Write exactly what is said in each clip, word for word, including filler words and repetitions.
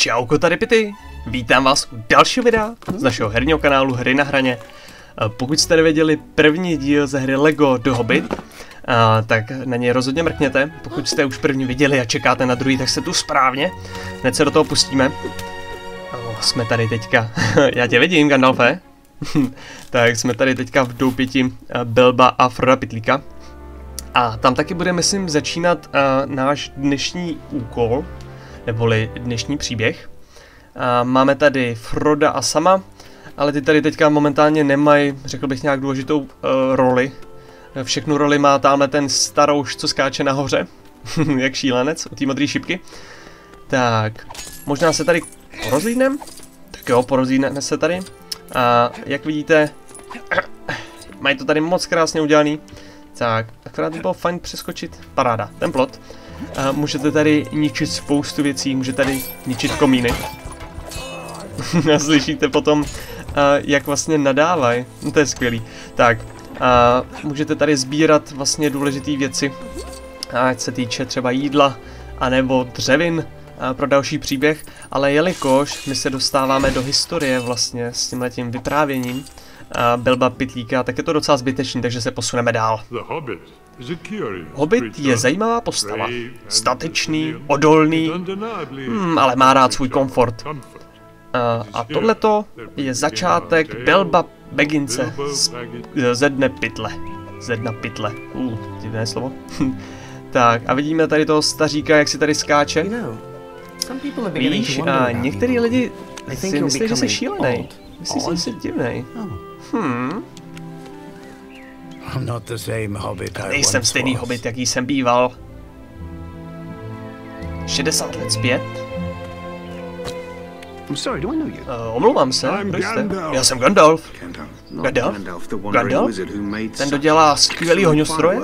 Čauko, tady Pity. Vítám vás u dalšího videa z našeho herního kanálu Hry na hraně. Pokud jste nevěděli první díl ze hry Lego The Hobbit, tak na něj rozhodně mrkněte. Pokud jste už první viděli a čekáte na druhý, tak jste tu správně. Hned se do toho pustíme. Jsme tady teďka, já tě vidím, Gandalfe. Tak jsme tady teďka v doupěti Bilba a Froda Pytlíka. A tam taky bude, myslím, začínat uh, náš dnešní úkol, neboli dnešní příběh. Uh, máme tady Froda a Sama, ale ty tady teďka momentálně nemají, řekl bych, nějak důležitou uh, roli. Všechnu roli má tamhle ten starouš, co skáče nahoře, jak šílenec, u té modré šipky. Tak, možná se tady porozlídnem? Tak jo, porozlídneme se tady. A jak vidíte, mají to tady moc krásně udělaný. Tak, akorát by bylo fajn přeskočit. Paráda, ten plot. A můžete tady ničit spoustu věcí, můžete tady ničit komíny. A slyšíte potom, jak vlastně nadávají. No, to je skvělý. Tak, a můžete tady sbírat vlastně důležité věci, ať se týče třeba jídla, anebo dřevin pro další příběh. Ale jelikož my se dostáváme do historie vlastně s tímhletím vyprávěním Bilba Pytlíka, tak je to docela zbytečný, takže se posuneme dál. Hobbit je zajímavá postava. Statečný, odolný, hmm, ale má rád svůj komfort. A, a tohleto je začátek Bilba Bagginse z, ze dne pytle. Ze dna pytle. Uh, divné slovo. Tak a vidíme tady toho staříka, jak si tady skáče. Víš, a některý lidi si myslí, že jsi šílený. Myslíš, že jsi divnej. Hmm. Nejsem stejný hobbit, jaký jsem býval. šedesát let zpět? Uh, omlouvám se, kdo jste? Já jsem Gandalf. Gandalf? Gandalf? Ten dodělá skvělý ohňostroje?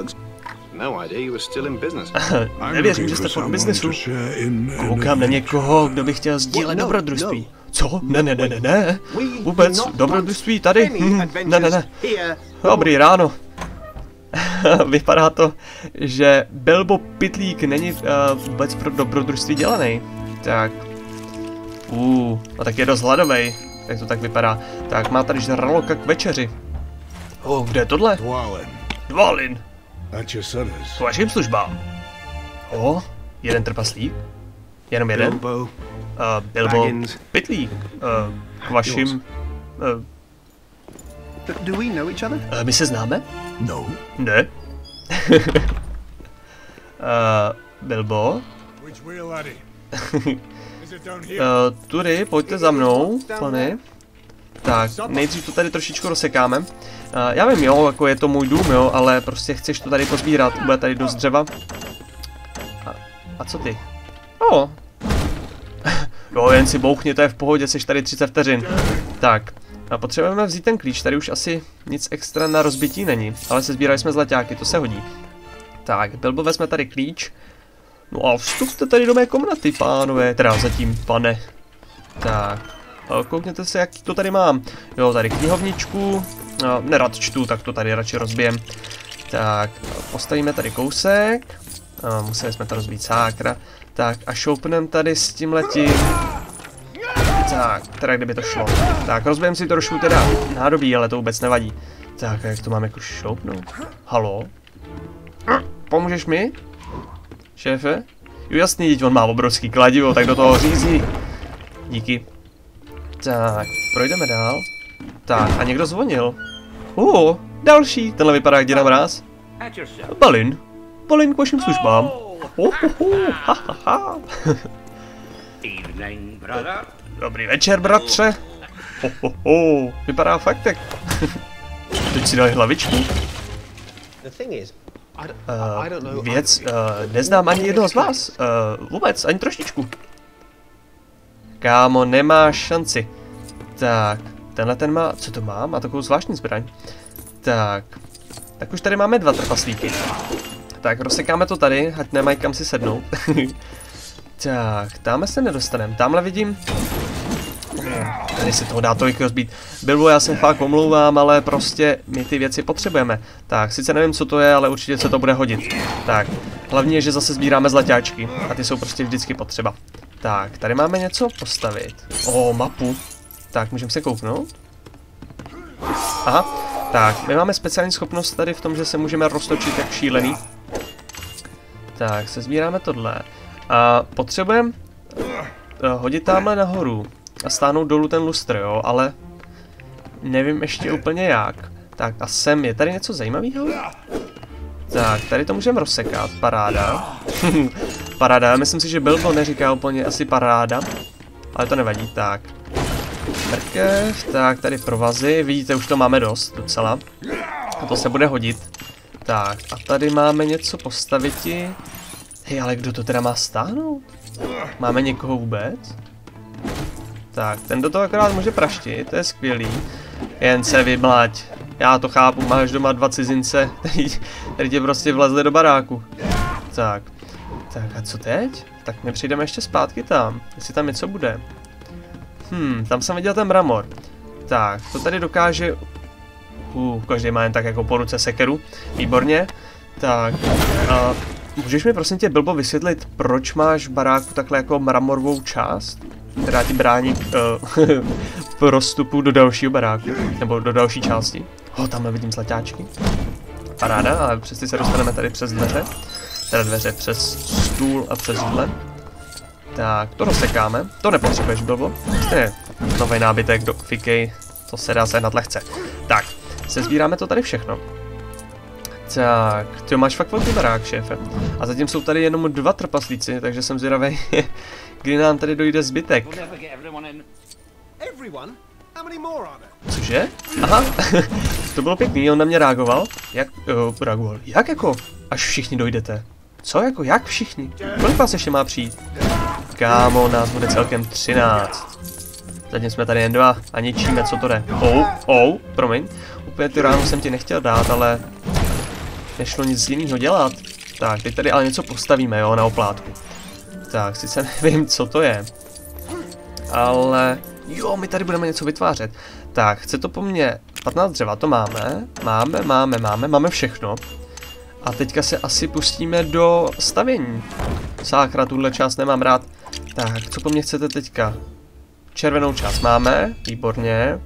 Nevěřím, že jste v biznesu. Koukám na někoho, kdo by chtěl sdílet dobrodružství. Co? Ne, ne, ne, ne, ne. Vůbec, dobrodružství tady? Hm, ne, ne, ne. Dobrý ráno. Vypadá to, že Bilbo Pytlík není uh, vůbec pro dobrodružství dělaný. Tak. Uh, a tak je dost hladovej. Jak to tak vypadá. Tak, má tady žraloka k večeři. Oh, kde je tohle? Dvalin. K vašim službám. O, jeden trpaslík. Jenom jeden. Bilbo, uh, Bilbo Pytlík. Uh, k vašim... Uh, uh, my se známe? No. Ne. uh, Bilbo? Uh, tudy, pojďte za mnou, pane. Tak, nejdřív to tady trošičku rozsekáme. Uh, já vím, jo, jako je to můj dům, jo, ale prostě chceš to tady pozbírat, bude tady dost dřeva. A, a co ty? O. Jo, jen si bouchni, to je v pohodě, jsi tady třicet vteřin. Tak, a potřebujeme vzít ten klíč, tady už asi nic extra na rozbití není, ale se sbírali jsme zlaťáky, to se hodí. Tak, Bilbo vezme tady klíč. No a vstupte tady do mé komnaty, pánové, teda zatím, pane. Tak, koukněte se, jak to tady mám. Jo, tady knihovničku, no, nerad čtu, tak to tady radši rozbijem. Tak, postavíme tady kousek. No, museli jsme to rozbít, sákra. Tak a šoupnem tady s tímhletím. Tak, teda kdyby to šlo. Tak, rozbijem si trošku teda nádobí, ale to vůbec nevadí. Tak, a jak to mám jako šoupnout? Halo? Pomůžeš mi? Šéfe? Jo, jasný, teď on má obrovský kladivo, tak do toho řízí. Díky. Tak, projdeme dál. Tak, a někdo zvonil. Uh, další, tenhle vypadá jak Děda Mráz. Balin. Balin k vašim službám. Oh, oh, oh, ha, ha, ha. Dobrý večer, bratře. Oh, oh, oh. Vypadá fakt jak... Teď si dali hlavičku. Uh, věc, uh, neznám ani jednoho z vás. Uh, vůbec, ani trošičku. Kámo, nemáš šanci. Tak, tenhle ten má, co to má? Má takovou zvláštní zbraň. Tak, tak už tady máme dva trpaslíky. Tak, rozsekáme to tady, ať nemají kam si sednout. Tak, tamhle se nedostaneme. Tamhle vidím. Tady se toho dá tolik rozbít. Bilbo, já se fakt omlouvám, ale prostě my ty věci potřebujeme. Tak, sice nevím, co to je, ale určitě se to bude hodit. Tak, hlavně je, že zase sbíráme zlaťáčky. A ty jsou prostě vždycky potřeba. Tak, tady máme něco postavit. O, mapu. Tak, můžeme se kouknout. Aha, tak, my máme speciální schopnost tady v tom, že se můžeme roztočit jak šílený. Tak, se sbíráme tohle. A potřebujeme uh, hodit tamhle nahoru a stáhnout dolů ten lustr, jo, ale nevím ještě úplně jak. Tak, a sem je tady něco zajímavého? Tak, tady to můžeme rozsekat, paráda. Paráda, myslím si, že Bilbo neříká úplně asi paráda, ale to nevadí, tak. Mrkev, tak tady provazy, vidíte, už to máme dost docela. A to se bude hodit. Tak, a tady máme něco postaviti. Hej, ale kdo to teda má stáhnout? Máme někoho vůbec? Tak, ten do toho akorát může praštit, to je skvělý. Jen se vyblaď. Já to chápu, máš doma dva cizince, který tě prostě vlezli do baráku. Tak, tak a co teď? Tak my přijdeme ještě zpátky tam, jestli tam něco bude. Hmm, tam jsem viděl ten mramor. Tak, to tady dokáže... Uh, každý má jen tak jako po ruce sekeru. Výborně. Tak, uh, můžeš mi prosím tě, Bilbo, vysvětlit, proč máš v baráku takhle jako mramorovou část? Která ti brání uh, prostupu do dalšího baráku, nebo do další části. Oh, tamhle vidím zlaťáčky. Paráda, ale přesně se dostaneme tady přes dveře. Teda dveře přes stůl a přes židle. Tak, to rozsekáme. To nepotřebuješ, Bilbo. Prostě nový nábytek do fikej. To se dá sehnat lehce. Tak, se sbíráme to tady všechno. Tak, ty máš fakt velký barák, šéfe. A zatím jsou tady jenom dva trpaslíci, takže jsem zvědavý, kdy nám tady dojde zbytek. Cože? Aha, to bylo pěkný, on na mě reagoval. Jak, uh, reagoval, jak jako? Až všichni dojdete. Co jako, jak všichni? Kolik vás ještě má přijít? Kámo, nás bude celkem třináct. Zatím jsme tady jen dva a ničíme, co to jde. Oh, oh, promiň. Úplně tu ránu jsem ti nechtěl dát, ale nešlo nic jiného dělat. Tak, teď tady ale něco postavíme, jo, na oplátku. Tak, sice nevím, co to je. Ale jo, my tady budeme něco vytvářet. Tak, chce to po mně patnáct dřeva, to máme. Máme, máme, máme, máme všechno. A teďka se asi pustíme do stavění. Sákra, tuhle část nemám rád. Tak, co po mně chcete teďka? Červenou část máme, výborně.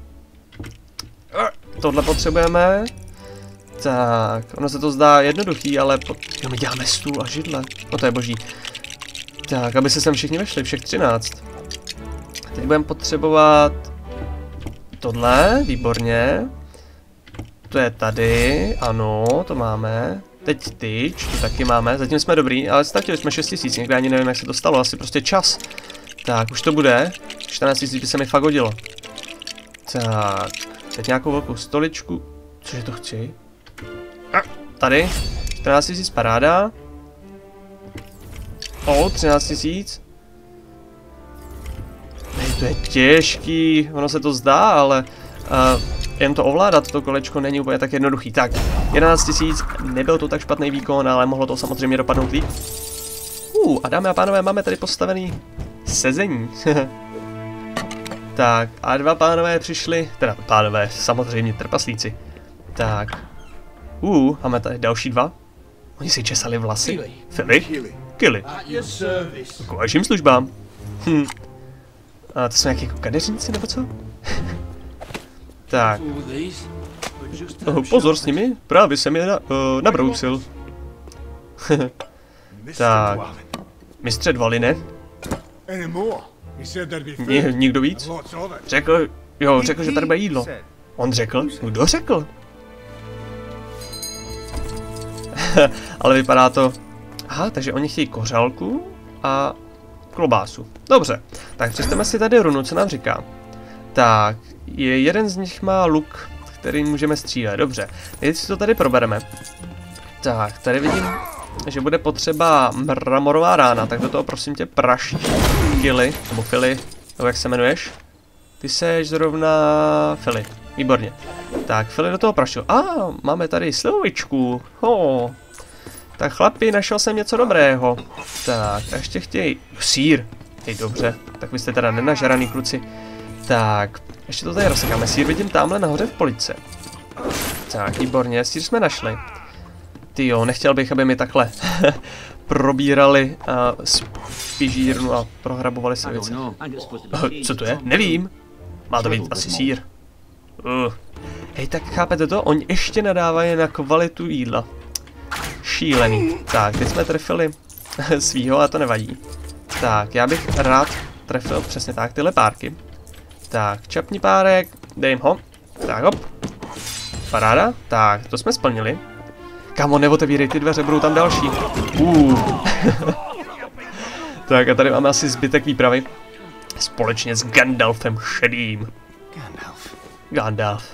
Tohle potřebujeme. Tak, ono se to zdá jednoduchý, ale po... jo, my děláme stůl a židle. No to je boží. Tak, aby se sem všichni vešli, všech třináct. Teď budeme potřebovat tohle, výborně. To je tady, ano, to máme. Teď tyč, to taky máme, zatím jsme dobrý, ale ztratili jsme šest tisíc, někde ani nevím, jak se to stalo, asi prostě čas. Tak, už to bude, čtrnáct tisíc by se mi fakt hodilo. Tak, teď nějakou velkou stoličku, cože to chci? Tady, čtrnáct tisíc paráda. O, třináct tisíc. Hej, to je těžký, ono se to zdá, ale uh, jen to ovládat, to kolečko není úplně tak jednoduchý. Tak, jedenáct tisíc, nebyl to tak špatný výkon, ale mohlo to samozřejmě dopadnout líp. Uh, a dámy a pánové, máme tady postavený sezení. Tak, a dva pánové přišli, teda pánové, samozřejmě trpaslíci. Tak, uh, máme tady další dva. Oni si česali vlasy. Fili? Kili. K vašim službám. Hm. A to jsou nějaký jako kadeřníci, nebo co? Tak. Oh, pozor s nimi, právě jsem je na, uh, nabrousil. Tak. Mistře Dvaline. Ně, nikdo víc? Řekl, jo, řekl, že tady bude jídlo. On řekl? Kdo řekl? Ale vypadá to... Aha, takže oni chtějí kořálku a klobásu. Dobře, tak přečteme si tady runu, co nám říká. Tak, je, jeden z nich má luk, který můžeme střílet. Dobře, teď si to tady probereme. Tak, tady vidím, že bude potřeba mramorová rána, tak do toho prosím tě prašť Kili, nebo Fili, nebo jak se jmenuješ? Ty seš zrovna Fili, výborně. Tak, Fili do toho praštil. A, ah, máme tady slivovičku. Oh. Tak chlapi, našel jsem něco dobrého. Tak, a ještě chtějí sýr. Hej, dobře, tak vy jste teda nenažraný kluci. Tak, ještě to tady rozsekáme. Sýr vidím tamhle nahoře v poličce. Tak, výborně, sýr jsme našli. Ty jo, nechtěl bych, aby mi takhle probírali uh, spižírnu a prohrabovali si věci. Uh, co to je? Nevím. Má to být asi sýr. Uh. Hej, tak chápete to? Oni ještě nadávají na kvalitu jídla. Šílený. Tak, teď jsme trefili svýho, a to nevadí. Tak, já bych rád trefil přesně tak tyhle párky. Tak, čapni párek, dej jim ho. Tak, hop. Paráda. Tak, to jsme splnili. Kamo, neotevírej ty dveře, budou tam další. Uh. Tak a tady máme asi zbytek výpravy. Společně s Gandalfem šedým. Gandalf. Gandalf.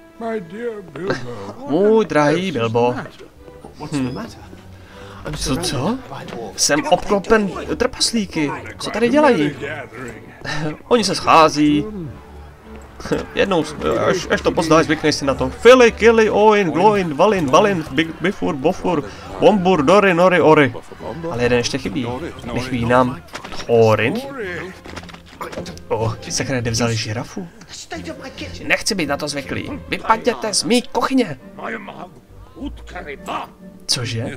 Můj drahý Bilbo. Hm. Co, co? Jsem obklopen trpaslíky. Co tady dělají? Oni se schází. Jednou, až, až to poznáš, zvykneš si na to. Fili, Kili, Oin, Gloin, Valin, Balin, Bifur, Bofur, Bombur, Dory, Nory, Ory. Ale jeden ještě chybí. Nechybí nám Thorin. Oh, sakra, kde vzali žirafu? Nechci být na to zvyklý. Vypadněte z mý kuchyně. Cože?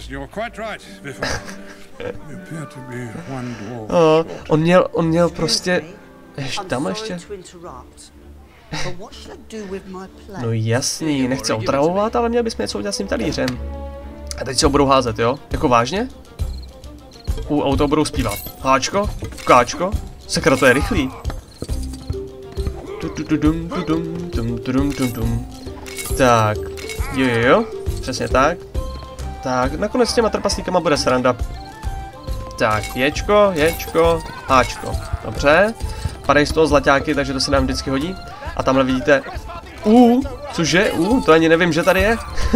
oh, on měl, on měl prostě... Ještě tam ještě? No jasný, nechce otravovat, ale měl bychom něco udělat s tím talířem. A teď si ho budou házet, jo? Jako vážně? U auto budou zpívat. Háčko? Káčko? Sakra, to je rychlý. Tak, jo, jo, jo, přesně tak. Tak, nakonec s těma trpaslíkama bude sranda. Tak, ječko, ječko, háčko. Dobře. Padají z toho zlaťáky, takže to se nám vždycky hodí. A tamhle vidíte... Uh, cože? Uh, to ani nevím, že tady je.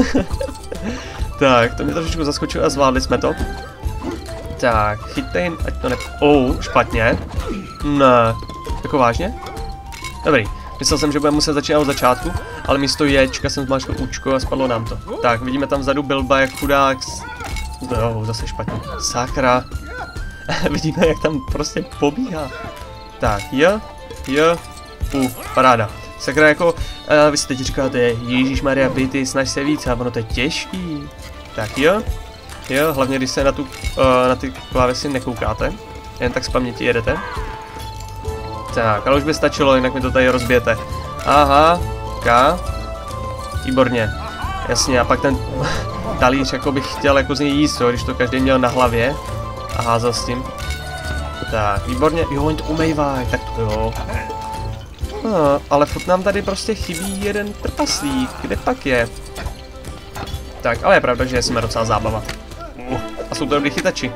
Tak, to mě trošičku zaskočilo a zvládli jsme to. Tak, chytej, ať to ne... Oh, špatně. Ne. Jako vážně? Dobrý. Myslel jsem, že budeme muset začínat od začátku, ale místo ječka jsem zmáčkl účko a spadlo nám to. Tak, vidíme tam vzadu Bilba, jak chudák... No, zase špatně. Sakra. Vidíme, jak tam prostě pobíhá. Tak, jo, jo, uh, paráda. Sakra, jako, uh, vy si teď říkáte, Ježíšmarja, byty, snaž se víc, a ono to je těžký. Tak jo, jo, hlavně když se na tu, uh, na ty klávesy nekoukáte, jen tak z paměti jedete. Tak, ale už by stačilo, jinak mi to tady rozbijete. Aha, K, výborně, jasně, a pak ten talíř, jako bych chtěl jako z něj jíst, jo, když to každý měl na hlavě a házel s tím. Tak, výborně, jo, oni to umejvají, tak to jo. No, ale furt nám tady prostě chybí jeden trpaslík, kde pak je? Tak, ale je pravda, že jsme docela zábava. Uh, a jsou to dobrý chytači.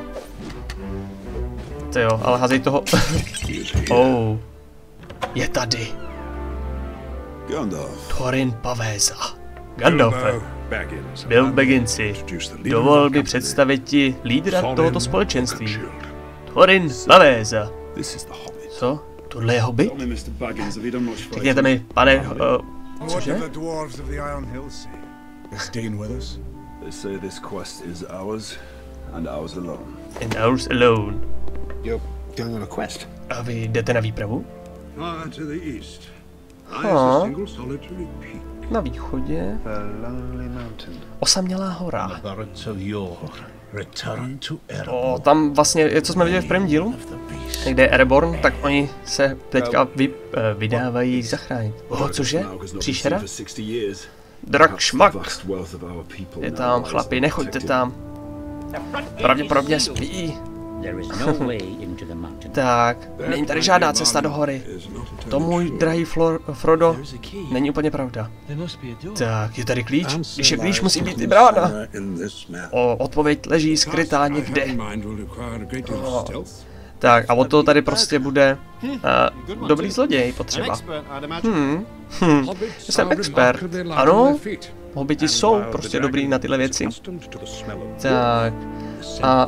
To jo, ale házej toho. Oh, je tady. Thorin Pavéza. Gandalfe. Byl Bagginsi. Dovol mi představit ti lídra tohoto společenství. Thorin Pavéza. Co? Tohle je Hobbit? Řekněte mi, pane... Uh, cože? And ours alone. A vy jdete na výpravu? Ha. Na východě. Osamělá hora. O, tam vlastně, co jsme viděli v prvním dílu, kde je Ereborn, tak oni se teďka vy, uh, vydávají zachránit. O, cože? Příšera? Drak šmak. Je tam, chlapi, nechoďte tam. Pravděpodobně spí. Tak, není tady žádná cesta do hory. To, můj drahý Flor, Frodo, není úplně pravda. Tak, je tady klíč? Když je klíč, musí být i brána. O, odpověď leží skrytá někde. O. Tak, a od toho tady prostě bude uh, dobrý zloděj potřeba. Hmm, hm, jsem expert. Ano, hobiti jsou prostě dobrý na tyhle věci. Tak, a...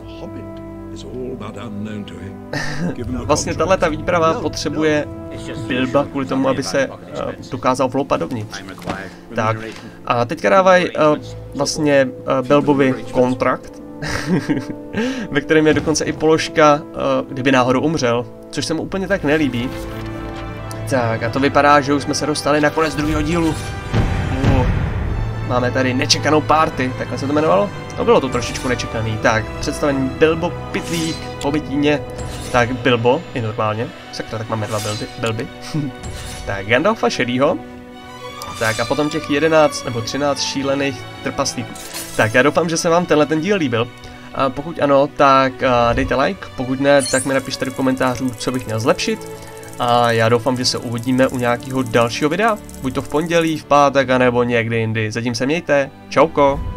vlastně tahleta výprava potřebuje Bilba kvůli tomu, aby se uh, dokázal vloupat dovnitř. Tak, a teďka dávají uh, vlastně uh, Bilbovi kontrakt, ve kterém je dokonce i položka, uh, kdyby náhodou umřel, což se mu úplně tak nelíbí. Tak, a to vypadá, že už jsme se dostali na konec druhého dílu. Uh, máme tady nečekanou party, takhle se to jmenovalo? No bylo to trošičku nečekaný. Tak, představení Bilbo, Pitlík, Pobytíně, tak Bilbo, i normálně, sakra, tak máme dva Bilby, Bilby. Tak, Gandalfa šedýho, tak a potom těch jedenáct nebo třináct šílených trpaslíků. Tak, já doufám, že se vám tenhle ten díl líbil. A pokud ano, tak uh, dejte like, pokud ne, tak mi napište do komentářů, co bych měl zlepšit. A já doufám, že se uvidíme u nějakého dalšího videa, buď to v pondělí, v pátek, anebo někdy jindy. Zatím se mějte, čauko!